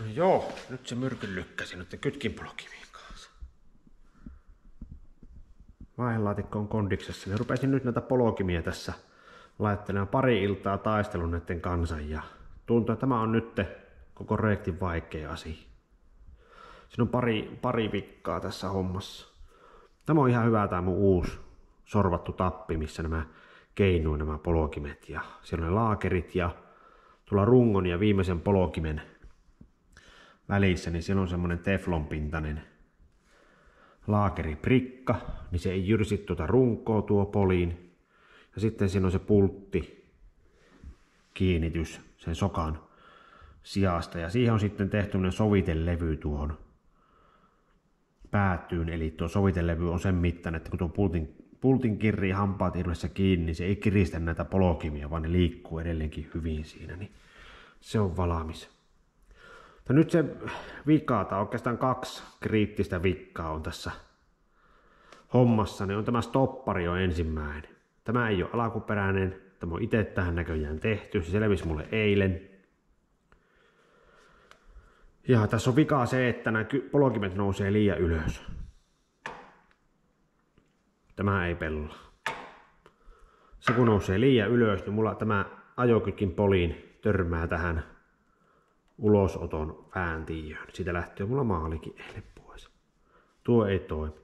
No joo, nyt se myrkyn lykkäsi nyt kytkinpolokimiin kanssa. Vaihdelaatikko on kondiksessa, niin rupesin nyt näitä polokimia tässä laittelemaan pari iltaa taistelun näiden kanssa ja tuntuu, että tämä on nyt koko projektin vaikea asia. Siinä on pari vikkaa tässä hommassa. Tämä on ihan hyvä, tämä mun uusi sorvattu tappi, missä nämä keinuu nämä polokimet ja siellä on ne laakerit ja tuolla rungon ja viimeisen polokimen välissä, niin siellä on semmonen teflonpintainen laakeriprikka, niin se ei jyrsi tuota runkoa tuo poliin. Ja sitten siinä on se pultti kiinnitys sen sokan sijasta ja siihen on sitten tehty sovitelevy tuohon päätyyn, eli tuo sovitelevy on sen mittainen, että kun tuo pultin kirrii hampaat irvessä kiinni, niin se ei kiristä näitä polokimia, vaan ne liikkuu edelleenkin hyvin siinä, niin se on valmis. Mutta nyt se vika, tai oikeastaan 2 kriittistä vikkaa on tässä hommassa, niin on tämä stoppari on ensimmäinen. Tämä ei ole alkuperäinen, tämä on itse tähän näköjään tehty, se selvisi mulle eilen. Ja tässä on vikaa se, että nämä polokimet nousee liian ylös. Tämä ei pelaa. Se kun nousee liian ylös, niin mulla tämä ajokytkin poliin törmää tähän ulosoton vääntiöön. Siitä lähtee mulla maalikin eilen pois. Tuo ei toimi.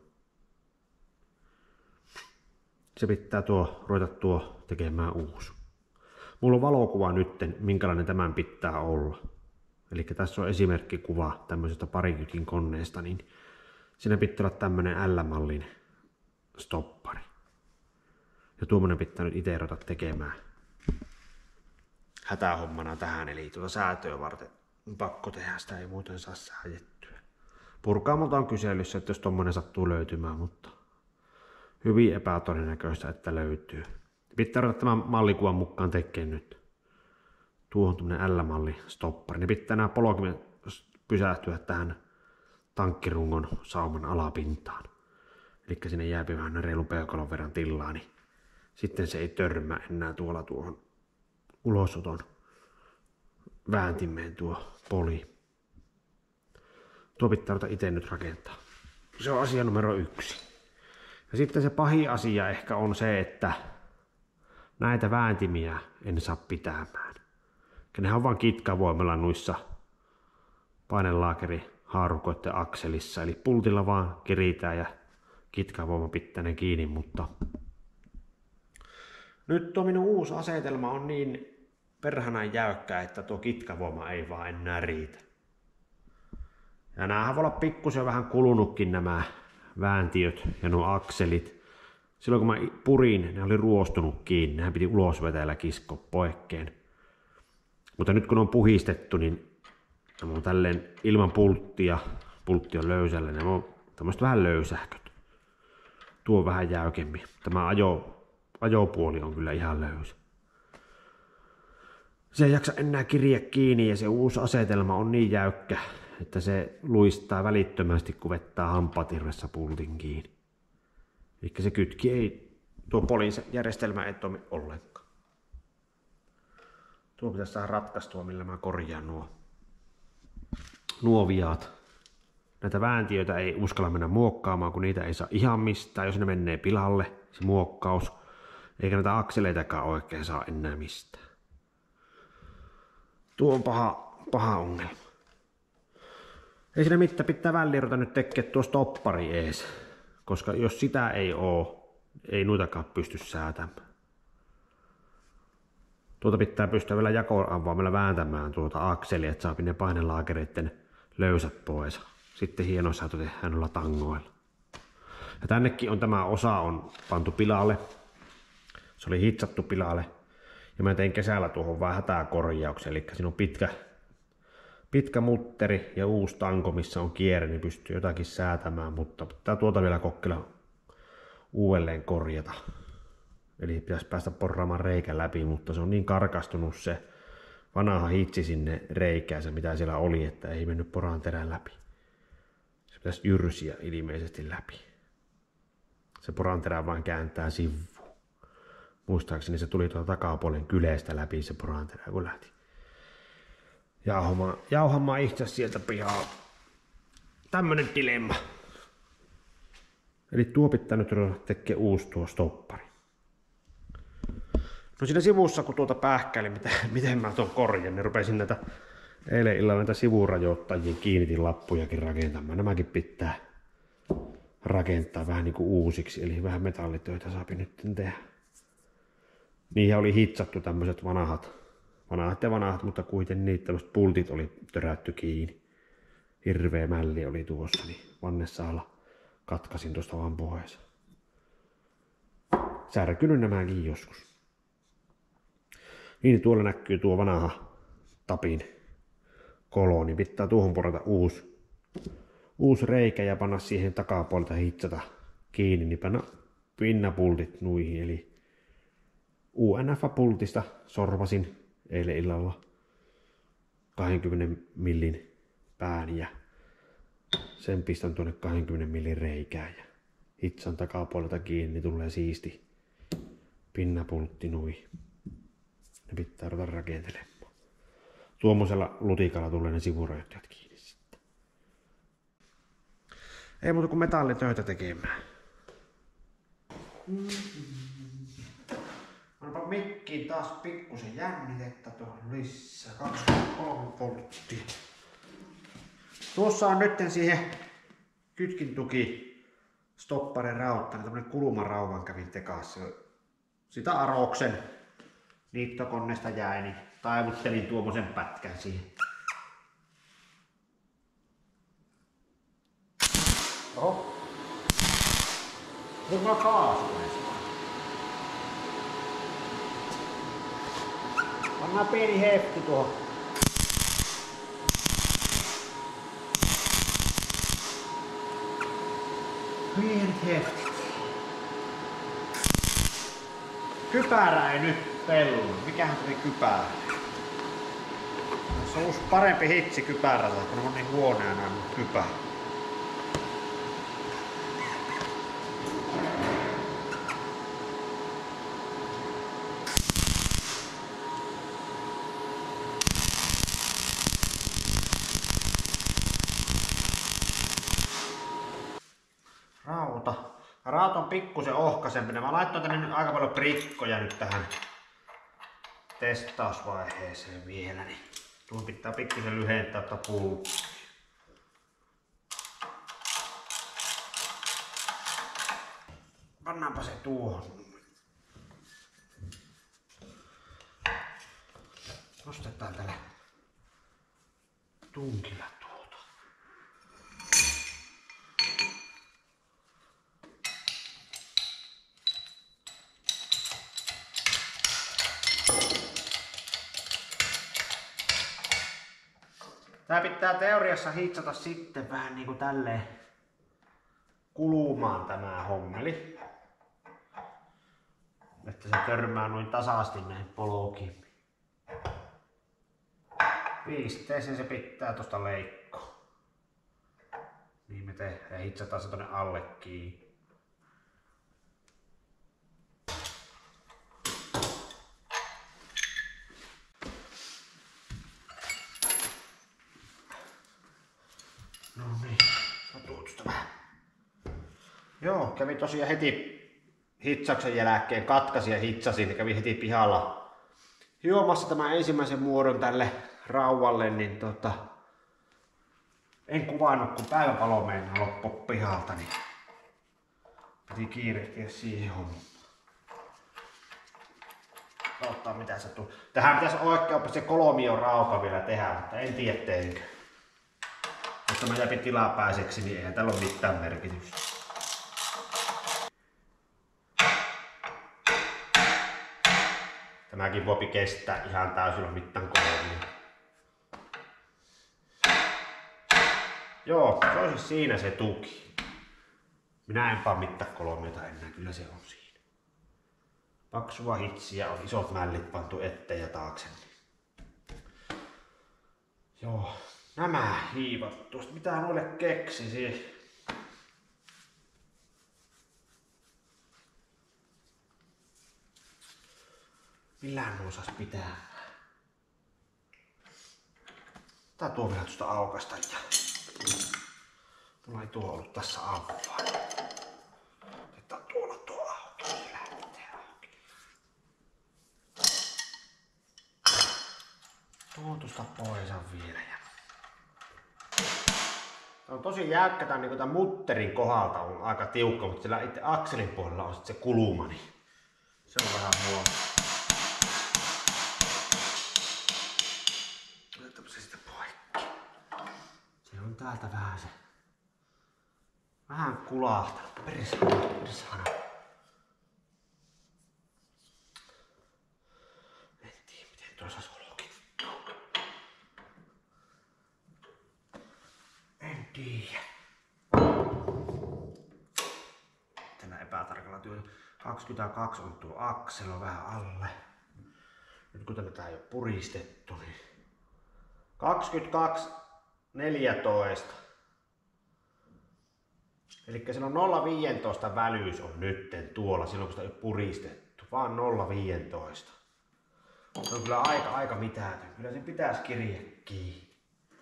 Se pitää ruveta tekemään uusi. Mulla on valokuva nytten, minkälainen tämän pitää olla. Eli tässä on esimerkkikuva tämmöisestä parikytin koneesta, niin siinä pitää olla tämmönen L-mallin stoppari. Ja tuommoinen pitää nyt itse ruveta tekemään hätähommana tähän, eli tuota säätöä varten on pakko tehdä, sitä ei muuten saa säädettyä. Purkaamolta on kyselyssä, että jos tommonen sattuu löytymään, mutta hyvin epätodennäköistä, että löytyy. Pitää ruveta tämän mallikuvan mukaan tekemään nyt. Tuohon tämmönen L-malli stoppari. Ne pitää nämä polokimet pysähtyä tähän tankkirungon sauman alapintaan. Eli sinne jääpi vähän reilun peukalon verran tilaa, niin sitten se ei törmää enää tuolla tuohon ulosoton vääntimeen tuo poli. Tuo pitää itse nyt rakentaa. Se on asia numero 1. Ja sitten se pahin asia ehkä on se, että näitä vääntimiä en saa pitämään. Nehän on vaan kitkavoimalla noissa painelaakeri-haarukoiden akselissa, eli pultilla vaan kiritään ja kitkavoima pitää ne kiinni, mutta nyt tuo minun uusi asetelma on niin perhanan jäykkä, että tuo kitkavoima ei vaan enää riitä. Ja näähän voi olla pikkusen vähän kulunutkin nämä vääntiöt ja nuo akselit. Silloin kun mä purin, ne oli ruostunut kiinni, nehän piti ulos vetellä kiskoa poikkeen. Mutta nyt kun on puhistettu, niin nämä on tälleen ilman pulttia, pultti on löysällä, nämä on tämmöiset vähän löysähköt. Tuo on vähän jäykemmin. Tämä ajopuoli on kyllä ihan löysä. Se ei jaksa enää kiriä kiinni ja se uusi asetelma on niin jäykkä, että se luistaa välittömästi, kun vettää hampaatirvessä pultin kiinni. Eli se kytki ei, tuo polin järjestelmä ei toimi ollenkaan. Tuo pitäisi saada ratkaistua, millä mä korjaan nuo viat. Näitä vääntiöitä ei uskalla mennä muokkaamaan, kun niitä ei saa ihan mistään, jos ne menee pilalle, se muokkaus. Eikä näitä akseleitakaan oikein saa enää mistään. Tuo on paha ongelma. Ei siinä mitään, pitää väliin ruveta nyt tekemään tuo stoppari ees. Koska jos sitä ei oo, ei noitakaan pysty säätämään. Tuota pitää pystyä vielä jakoavaimella vääntämään tuota akselia, että saa ne painelaakereiden löysät pois. Sitten hieno säätö tehdään noilla tangoilla. Ja tännekin on tämä osa on pantu pilalle. Se oli hitsattu pilalle. Ja mä tein kesällä tuohon vähän hätäkorjauksen. Eli siinä on pitkä mutteri ja uusi tanko, missä on kierre, niin pystyy jotakin säätämään. Mutta pitää tuota vielä kokeilla uudelleen korjata. Eli pitäisi päästä porraamaan reikä läpi, mutta se on niin karkastunut se vanha hitsi sinne reikäänsä, mitä siellä oli, että ei mennyt poran terän läpi. Se pitäisi jyrsiä ilmeisesti läpi. Se poran terä vain kääntää sivuun. Muistaakseni se tuli tuolta takapuolen kyleestä läpi se poran terä, kun lähti. jauhamaan itse sieltä pihaa. Tämmönen dilemma. Eli tuo pitää nyt tekee uusi tuo stoppari. No siinä sivussa kun tuota pähkäilin, miten mä tuon korjan, niin rupesin näitä eilen illalla näitä sivurajoittajien kiinnitin lappujakin rakentamaan. Nämäkin pitää rakentaa vähän niin kuin uusiksi, eli vähän metallitöitä saapi nyt tehdä. Niihin oli hitsattu tämmöiset vanhat, mutta kuitenkin niitä tämmöiset pultit oli törätty kiinni. Hirveä mälli oli tuossa, niin vannesaalla katkasin tuosta vaan pois. Särkynyt nämäkin joskus. Niin tuolla näkyy tuo vanha tapin kolo, niin pitää tuohon porata uusi reikä ja panna siihen takapuolelta hitsata kiinni, niin panna pinnapultit nuihin. Eli UNF-pultista sorvasin eilen illalla 20 millin pään ja sen pistän tuonne 20 millin reikään ja hitsan takapuolelta kiinni, niin tulee siisti pinnapultti nuihin. Ne pitää ruveta rakentelemaan. Tuommoisella lutikalla tulee ne sivurajoittajat kiinni sitten. Ei muuta kuin metallitöitä tekemään. Annapa mikkiin taas pikkusen jännitettä tuohon lisää. 23 volttia. Tuossa on nyt siihen kytkintuki stopparin rautta, niin tämmönen kulumarauvan kävin tekassa. Sitä Aroksen liittokoneesta jäi, niin taivuttelin tuommoisen pätkän siihen. Oho. Nyt mä kaasuin. Pannaan pieni hefti tuohon. Pienet heftit. Kypärä ei nyt pellu. Mikähän tuli kypärä? Se on uusi parempi hitsi kypärällä, kun on niin huoneena nämä kypärä. Rauta on pikkusen ohkaisempi. Mä laittoin tänne nyt aika paljon prikkoja nyt tähän testausvaiheeseen vielä. Niin tuon pitää pikkusen lyhentää pullia. Pannaanpa se tuohon. Nostetaan tällä tunkilla tuota. Tää pitää teoriassa hitsata sitten vähän niinku tälleen kulumaan tämä hommeli. Että se törmää noin tasaasti näihin polkiin. Pisteeseen se pitää tosta leikkoa. Niin me tehdään ja hitsataan se tonne alle kiinni. No niin, tuotusta vähän. Joo, kävin tosiaan heti hitsauksen jälkeen, katkasin ja hitsasin ja kävin heti pihalla hiomassa tämän ensimmäisen muodon tälle rauvalle, niin en kuvannut, kun päiväpalo meinaa loppua pihalta, niin piti kiirehtiä siihen hommaan. Katsotaan mitä se tulee. Tähän pitäisi oikein se kolmio rauka vielä tehdä, mutta en tiedä teinkö. Jos tämä jäpi tilapäiseksi, niin eihän tällä ole mitään merkitystä. Tämäkin voi kestää ihan täysillä mitään kolmia. Joo, se olisi siinä se tuki. Minä en paa mitään kolmiota enää, kyllä se on siinä. Paksua hitsiä on isot mällit pantu eteen ja taakse. Joo, nämä hiivat tuosta. Mitä noille keksisi? Millään ne osas pitää. Tää tuo vielä tuosta aukasta ja mulla ei tuo ollut tässä auki. Otetaan tuolla tuo auki, se lähtee auki. Tuo tuosta pois vielä. Tää on tosi jäykkä, tää on niinku tän mutterin kohdalta on aika tiukka, mutta sillä itse akselin puolella on sit se kuluma, niin se on vähän huono. Otetaan se sitten poikki. Se on täältä vähän se. Vähän kulahtanut. Persana. En tiedä miten tuossa solkittuu. En tiedä. Tällä epätarkalla työllä. 22 on tuo aksel on vähän alle. Nyt kun tätä ei ole puristettu, niin 22 14. Eli siellä on 0,15 välyys on nytten tuolla silloin kun sitä ei ole puristettu. Vaan 0,15. Se on kyllä aika mitätön. Kyllä sen pitäisi kirjaa kiinni.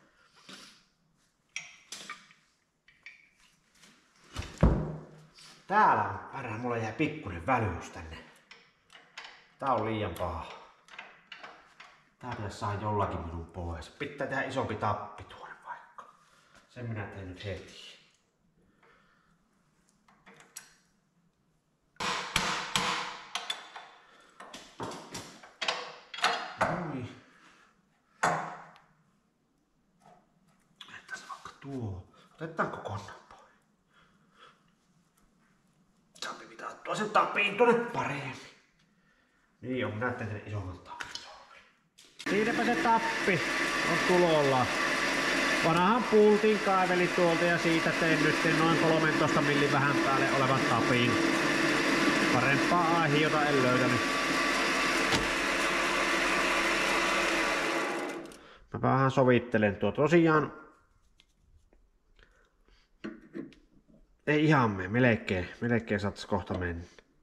Täällä on vähän, mulla jää pikkuinen välyys tänne. Tää on liian paha. Tää pitäisi saada jollakin minun pois. Pitää tehdä isompi tappi tuonne vaikka. Sen minä teen nyt heti. Noin. Otetaan vaikka tuo. Otetaan kokonaan pois. Saapi pitää tuo sen tappiin tuonne paremmin. Niin on, minä teen isomman tappin. Siinäpä se tappi on tulolla. Vanhan pultin kaiveli tuolta ja siitä tein nyt noin 13 millin vähän päälle olevan tapin. Parempaa aihiota en löytänyt. Mä vähän sovittelen tuo tosiaan. Ei ihan mene, melkein saatais kohta mennä.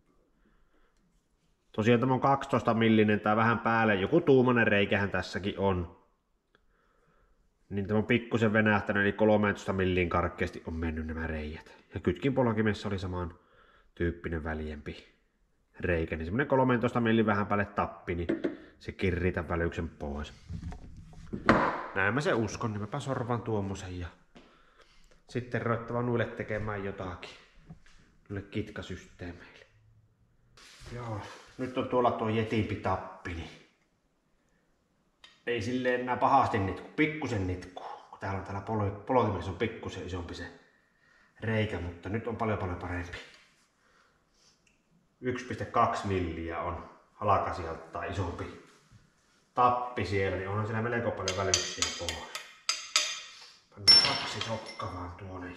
Tosiaan tämä on 12 millinen tai vähän päälle, joku tuumainen reikähän tässäkin on. Niin tämä on pikkusen venähtänyt, eli 13 millin karkeasti on mennyt nämä reijät. Ja kytkinpolkimessa oli saman tyyppinen väljempi reikä, niin semmonen 13 millin vähän päälle tappi, niin se kirrii tämän välyksen pois. Näin mä se uskon, niin mäpä sorvan tuommoisen ja sitten ruvettava nuille tekemään jotakin. Noille kitkasysteemeille. Joo, nyt on tuolla tuo jetimpi tappi, niin ei silleen enää pahasti nitku, pikkusen nitkuu. Täällä polkimessa on pikkusen isompi se reikä, mutta nyt on paljon parempi. 1,2 milliä on halkasijalta tai isompi tappi siellä, niin onhan siellä melko paljon välyksiä pois. Pannaan 2 sokkaa vaan tuonne.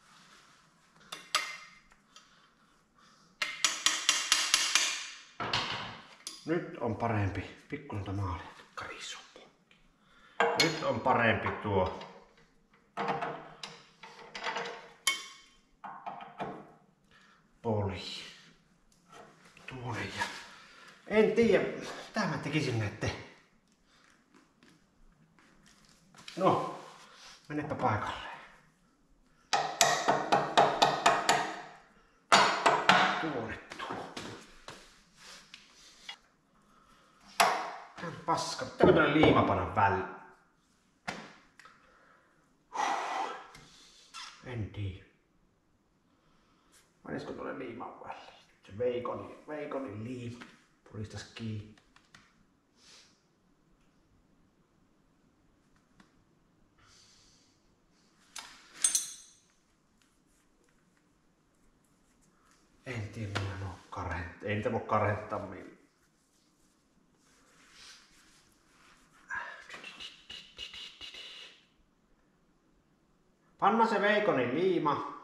Nyt on parempi. Pikkuinen tämä maali. Karisoppu. Nyt on parempi tuo. Poli. Tuonne ja... En tiedä. Mitä mä tekisin näette? No. Menepä paikalle. Tuonne. Paska, pitääkö tuonne liima panna väliin? En tiedä. Panisiko tuonne liiman väliin? Se veikonin liima. Puristas kiinni. En tiedä, minä en oo karhentaa. Ei niitä voi karhentaa millään. Panna se veikonin liima.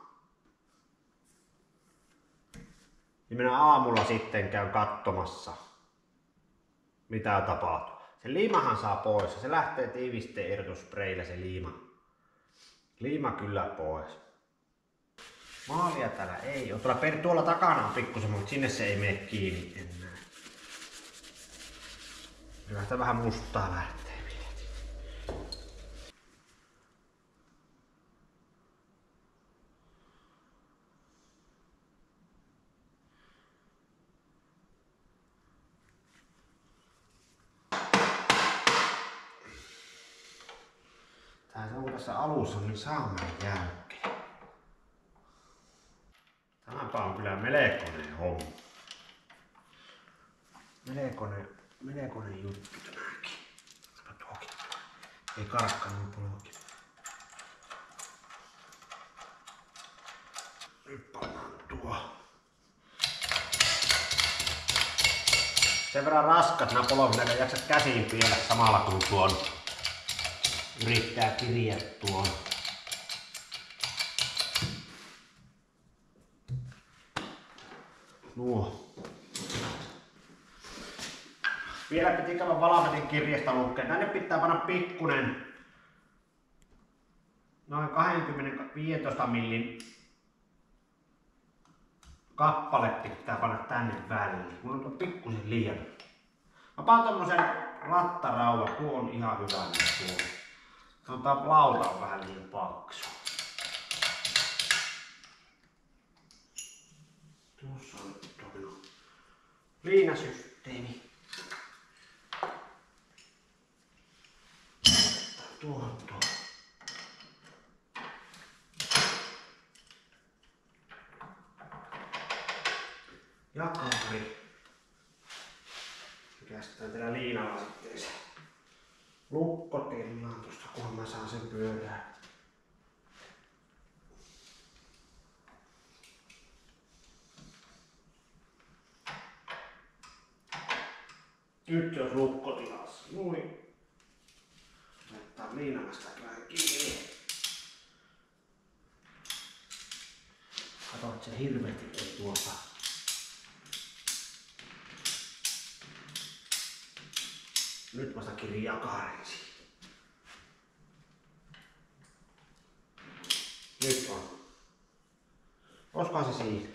Ja minä aamulla sitten käyn katsomassa, mitä tapahtuu. Se liimahan saa pois. Se lähtee tiivisteen irtosspreillä se liima. Liima kyllä pois. Maalia täällä ei ole. Tuolla takana on pikkusen, mutta sinne se ei mene kiinni enää. Kyllä sitä vähän mustaa lähtee vielä. Tää on tässä alussa niin saamaan jäykkä. Tämäpä on kyllä melkoinen homma. Melkoinen juttu tämäkin. Tuokin. Ei karkkaan polki. Nyt pannaan tuo. Sen verran raskat nämä polvet, näitä jaksa käsiin viedä samalla kun tuon yrittää kiriä tuon. Nuo. Vielä piti käydä Valametin kirjasta lukea. Tänne pitää panna pikkunen noin 20-15 millin kappale pitää panna tänne väliin. Mulla on pikkusen liian. Mä panen tommosen rattaraudan. Tuo on ihan hyvä nyt tuo. Sanotaan lauta on vähän liian paksu. Tuossa on tuo liinasysteemi. Tuohon tuo. Jakari. Kästetään tällä liinalla sitten se lukkotillaan tuosta, kunhan mä saan sen pyörään. Nyt jos lukkotilassa. Noin. Laittaa liinamasta kiinni. Kato, että se hirveästi ei tuota. Nyt vasta kirjaa jakarin siitä. Nyt on. Olisikohan se siinä?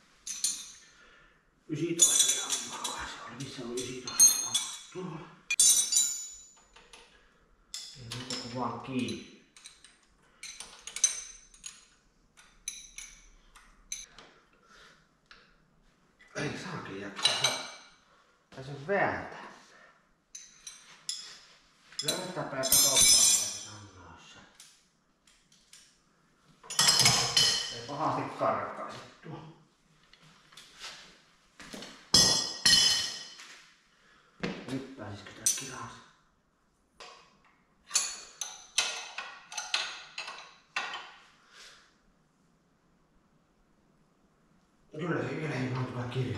19 grammaa se oli. Missä on 19 grammaa? Tuolla. Ei muuta kuin vaan kiinni. Ei saakin jaksaa. Tässä on vääntää. Löytäpä ja katsotaan mitä se sanoo se. Ei pahasti karkaisi tuo. Nyt pääsisikö tää kiraan? Kyllä se vielä ei mahtukaan kirjaa.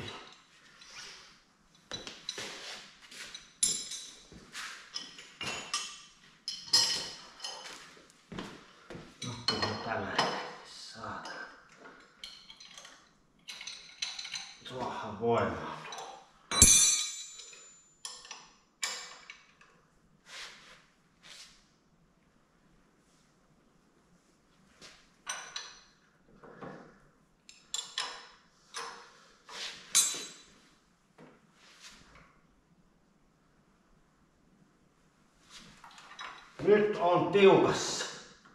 Tuohan voimaa tuo. Nyt on tiukassa.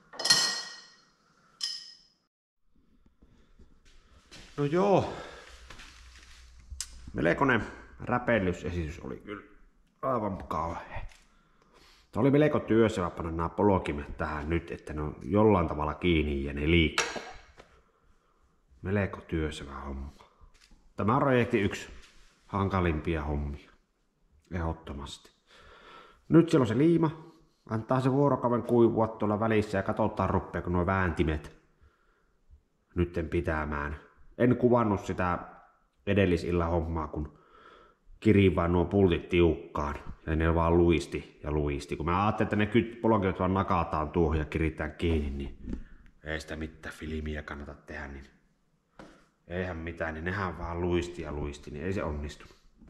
No joo. Melkoinen räpellysesitys oli kyllä aivan kauhea. Tämä oli melko työssä panna nämä polokimet tähän nyt, että ne on jollain tavalla kiinni ja ne liikkuu. Melko työsevä homma. Tämä on projekti yksi hankalimpia hommia. Ehdottomasti. Nyt siellä on se liima. Antaa se vuorokauden kuivua tuolla välissä ja katsotaan ruppeako nuo vääntimet nytten pitämään. En kuvannut sitä edellisillan hommaa, kun kirin vaan nuo pultit tiukkaan ja ne vaan luisti ja luisti. Kun mä ajattelin, että ne polokimet vaan nakataan tuohon ja kiritään kiinni, niin ei sitä mitään filmiä kannata tehdä, niin eihän mitään, niin nehän vaan luisti ja luisti, niin ei se onnistu.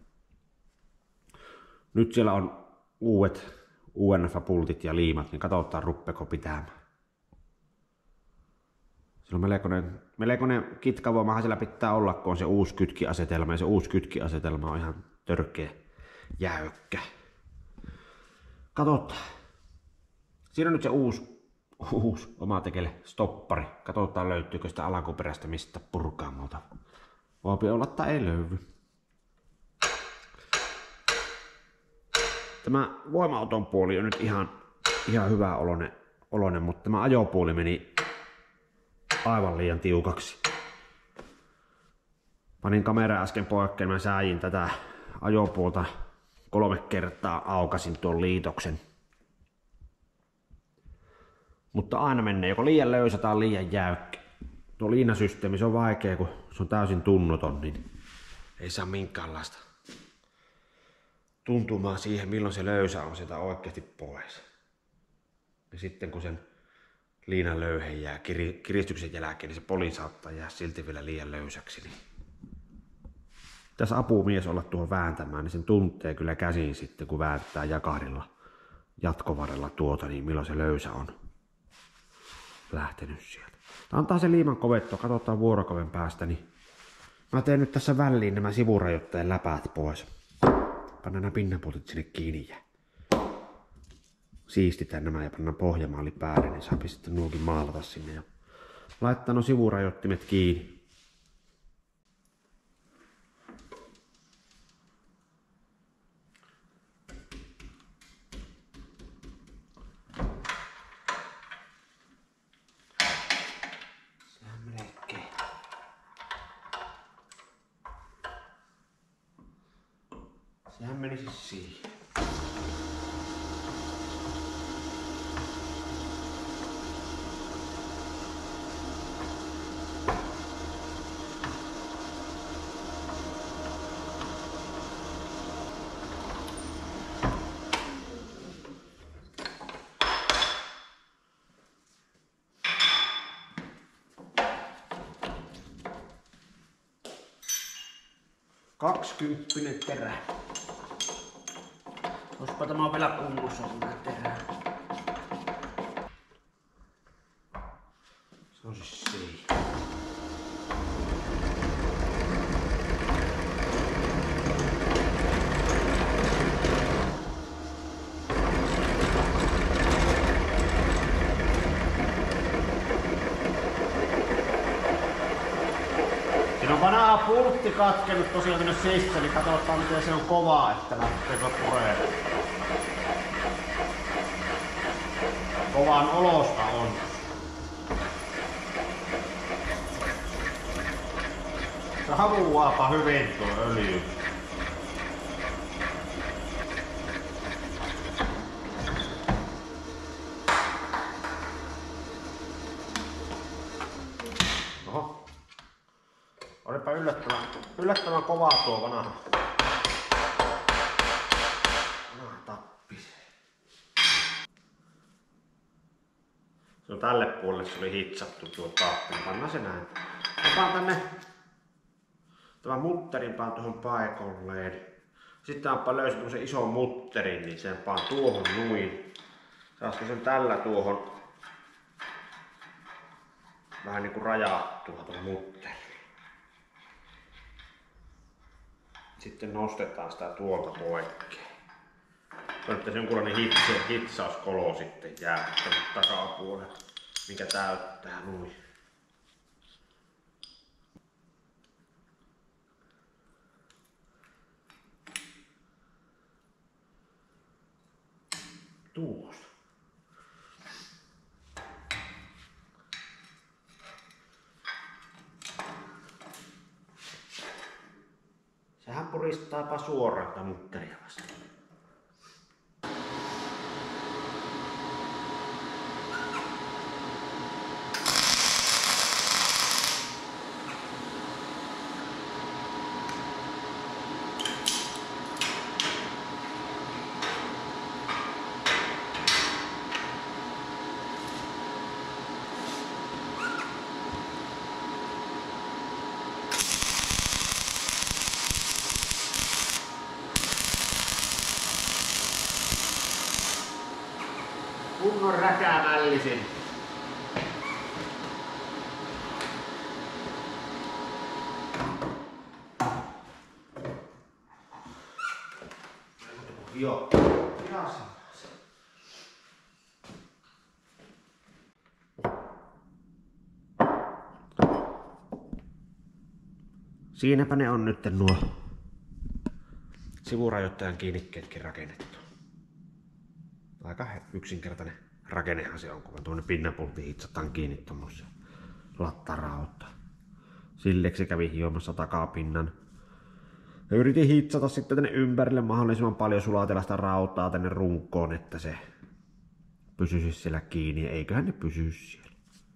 Nyt siellä on uudet UNF-pultit ja liimat, niin katsotaan ruppeeko pitämään. Se on melkoinen kitkavoimahan siellä pitää olla, kun on se uusi kytkiasetelma, ja se uusi kytkiasetelma on ihan törkeä jäykkä. Katsotaan. Siinä on nyt se uusi oma tekele stoppari. Katsotaan löytyykö sitä alkuperäistä mistä purkaamalta. Voipi olla tai ei löydy. Tämä voima-auton puoli on nyt ihan hyvä oloinen oloinen, mutta tämä ajopuoli meni aivan liian tiukaksi. Panin kamera äsken poikkeen, mä sääjin tätä ajopuolta 3 kertaa, aukasin tuon liitoksen. Mutta aina menee joko liian löysä tai liian jäykkä. Tuo liinasysteemi, se on vaikea, kun se on täysin tunnoton, niin ei saa minkäänlaista tuntumaa siihen, milloin se löysä on sieltä oikeasti pois. Ja sitten kun sen liinan löyhe jää kiristyksen jälkeen, niin se poli saattaa jää silti vielä liian löysäksi. Niin tässä apumies olla tuohon vääntämään, niin sen tuntee kyllä käsin sitten, kun vääntää jakahdella jatkovarrella tuota, niin milloin se löysä on lähtenyt sieltä. Antaa se liiman kovettua, katsotaan vuorokauden päästä, niin mä teen nyt tässä väliin nämä sivurajoitteen läpäät pois. Pannaan nämä pinnanpuolet sinne kiinni ja siistitään nämä ja pannaan pohjamaali päälle, niin saa sitten nuokin maalata sinne ja laittaa nuo sivurajoittimet kiinni. Sehän meni siis siihen. Kaksikymppinen terä. Jospa tämä on vielä kunnossa tämä terä. Se on siis siinä. Siinä on vanha pultti katkenut tosiaan tänne sisään, niin katsotaan miten se on kovaa, että lähteekö puremaan. Kovan olosta on. Se havuaapa hyvin tuo öljy. Oho. Olipa yllättävän kovaa tuo vanha tappis. Se on tälle puolelle, se oli hitsattu tuo tappi. Pannaan se näin. Otan tänne tämän mutterin paan tuohon paikalleen. Sitten onpa löysin tämmösen ison mutterin, niin sen paan tuohon nuin. Saasiko sen tällä tuohon vähän niinku rajattua tuon mutterin. Sitten nostetaan sitä tuolta poikkeen. Toivottavasti jonkunlainen hitsauskolo sitten jää takapuolelle, mikä täyttää noin. Tuosta. Sehän puristaapa suoraan tätä mutteria vastaan. Kunnon räkäämällisin. Joo. Siinäpä ne on nyt nuo sivurajoittajan kiinnikkeetkin rakennettu. Aika yksinkertainen rakennehan se on, kun tuonne pinnapultti hitsataan kiinni tommoseen lattarauta. Silleksi se kävi hiomassa takapinnan. Ja yritin hitsata sitten tänne ympärille mahdollisimman paljon sulatella sitä rautaa tänne runkoon, että se pysyisi siellä kiinni. Eiköhän ne pysy siellä.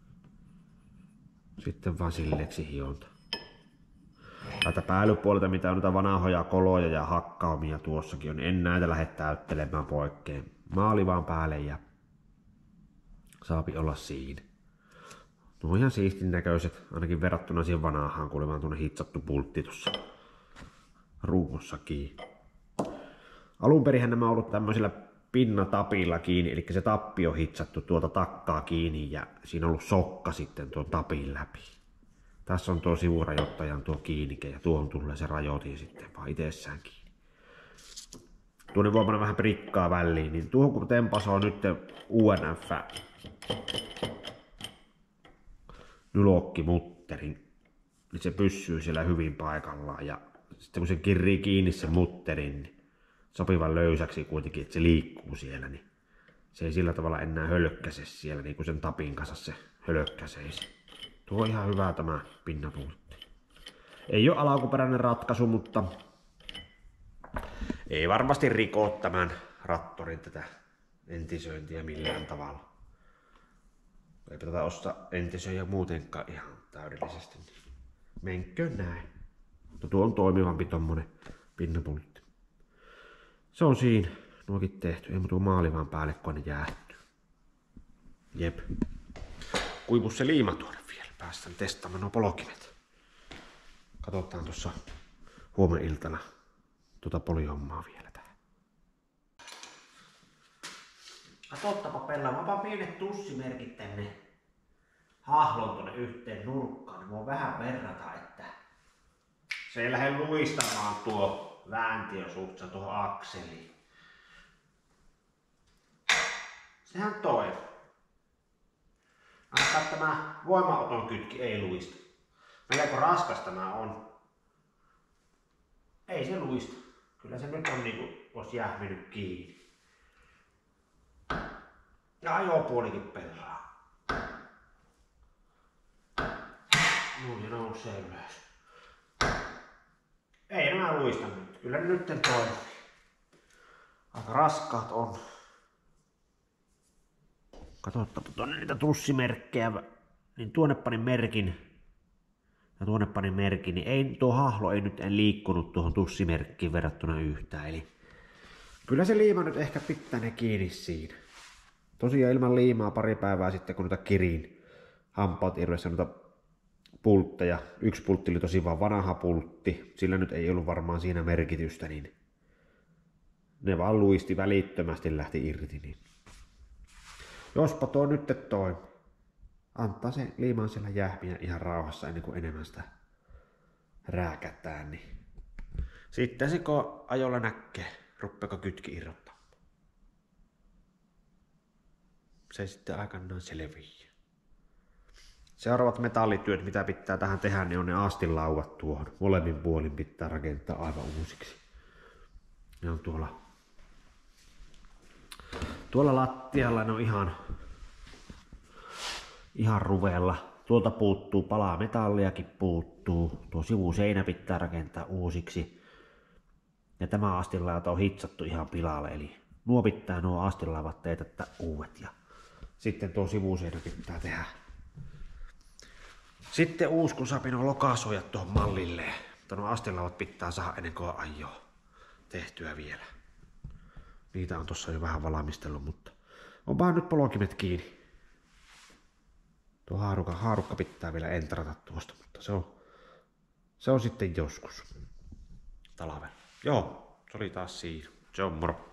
Sitten vaan silleksi hionta. Täältä päällypuolelta, mitä on noita vanhoja koloja ja hakkaumia tuossakin on, niin en näitä lähde täyttelemään poikkeen. Maali vaan päälle ja saapi olla siinä. No on ihan siistin näköiset, ainakin verrattuna siihen vanhaan, kun oli vaan tuonne hitsattu pultti tuossa ruumossakin. Alunperinhän nämä on ollut tämmöisillä pinnatapilla kiinni, eli se tappi on hitsattu tuolta takkaa kiinni ja siinä on ollut sokka sitten tuon tapin läpi. Tässä on tuo sivurajoittajan tuo kiinnike ja tuohon tulee se rajoitin sitten vaan itsessään kiinni. Tuonne voi panna vähän prikkaa väliin, niin tuohon kun tempasoo nyt UNF nylokkimutteri, niin se pysyy siellä hyvin paikallaan ja sitten kun se kirrii kiinni sen mutterin, niin sopivan löysäksi kuitenkin, että se liikkuu siellä, niin se ei sillä tavalla enää hölkkäse siellä, niin kuin sen tapin kanssa se hölkkäseisi. Tuo on ihan hyvä tämä pinnapultti. Ei ole alkuperäinen ratkaisu, mutta ei varmasti riko tämän rattorin tätä entisöintiä millään tavalla. Eipä tätä osta entisöjä muutenkaan ihan täydellisesti. Menkö näin. Mutta tuo on toimivampi tommonen pinnapultti. Se on siinä. Nuokin tehty. Ei tuo maali vaan päälle, kun ne jäähtyy. Jep. Kuivus se liima tuoda vielä. Päästään testaamaan nuo polkimet. Katsotaan tuossa huomenna iltana tuota polihommaa vielä tähän. Katsottapa Pella, mä otan pienet tussimerkit tänne hahlon tuonne yhteen nurkkaan, niin voin vähän verrata, että se ei lähde luistamaan tuo vääntiösuhtsa tuohon akseliin. Sehän toi. Ainakaan tämä voimaoton kytki ei luista. Melko raskas tämä on. Ei se luista. Kyllä se nyt on niinku olisi jähminyt kiinni. Ja ajopuolikin pelaa. Noin ja nousee ylös. Ei nämä luista nyt. Kyllä ne nyt toimii. Aika raskaat on. Katsotaan tuonne niitä tussimerkkejä. Niin tuonne panin merkin. Ja tuonne panin merkin. Niin ei, tuo hahlo ei nyt liikkunut tuohon tussimerkkiin verrattuna yhtään. Eli kyllä se liima nyt ehkä pitää ne kiinni siinä. Tosiaan ilman liimaa pari päivää sitten, kun noita kirin hampaat irvessä noita pultteja. Yksi pultti oli tosi vaan vanha pultti. Sillä nyt ei ollut varmaan siinä merkitystä, niin ne vaan luisti välittömästi lähti irti. Niin jospa tuo nyt toi. Antaa se liiman siellä jähmiä ihan rauhassa ennen kuin enemmän sitä rääkätään. Niin sitten se kun ajolla näkee, ruppeeko kytki irrottaa. Se sitten aikanaan selviää. Seuraavat metallityöt, mitä pitää tähän tehdä, niin on ne astinlauvat tuohon. Molemmin puolin pitää rakentaa aivan uusiksi. Ne on tuolla lattialla, ne on ihan ruvella. Tuolta puuttuu palaa metalliakin puuttuu. Tuo sivuseinä pitää rakentaa uusiksi. Ja tämä astinlauta on hitsattu ihan pilalle, eli nuo pitää nuo astinlauvat teetättää uudet. Ja sitten tuo sivuseinä pitää tehdä. Sitten uusi, kun saa nuo lokasuojat tuohon mallilleen. Mutta nuo astinlauvat pitää saada ennen kuin ajoa tehtyä vielä. Niitä on tossa jo vähän valmistellut, mutta onpahan nyt polkimet kiinni. Tuo haarukka pitää vielä entrata tuosta, mutta se on sitten joskus talvella. Joo, se oli taas siinä. Se on moro.